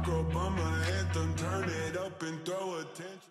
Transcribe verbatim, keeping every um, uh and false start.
rock up on my anthem, turn it up and throw attention.